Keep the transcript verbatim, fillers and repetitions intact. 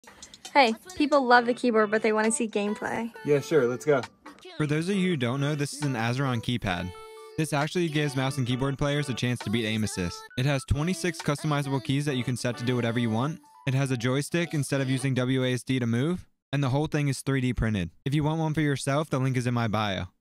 Hey, people love the keyboard, but they want to see gameplay. Yeah, sure, let's go. For those of you who don't know, this is an Azeron keypad. This actually gives mouse and keyboard players a chance to beat aim assist. It has twenty-six customizable keys that you can set to do whatever you want. It has a joystick instead of using W A S D to move, and the whole thing is three D printed. If you want one for yourself, the link is in my bio.